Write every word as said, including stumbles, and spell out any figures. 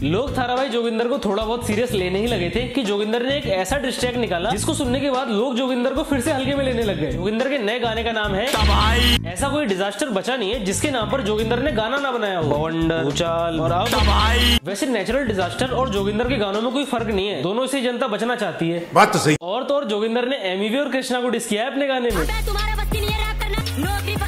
लोग थारा भाई जोगिंदर को थोड़ा बहुत सीरियस लेने ही लगे थे कि जोगिंदर ने एक ऐसा डिस ट्रैक निकाला जिसको सुनने के बाद लोग जोगिंदर को फिर से हल्के में लेने लग गए। जोगिंदर के नए गाने का नाम है तबाही। ऐसा कोई डिजास्टर बचा नहीं है जिसके नाम पर जोगिंदर ने गाना ना बनाया हो। बवंडर, भूचाल और अब तबाही। वैसे नेचुरल डिजास्टर और जोगिंदर के गानों में कोई फर्क नहीं है, दोनों से जनता बचना चाहती है। बात तो सही। और तो और जोगिंदर ने एमिवे और कृष्णा को डिस किया है अपने गाने में।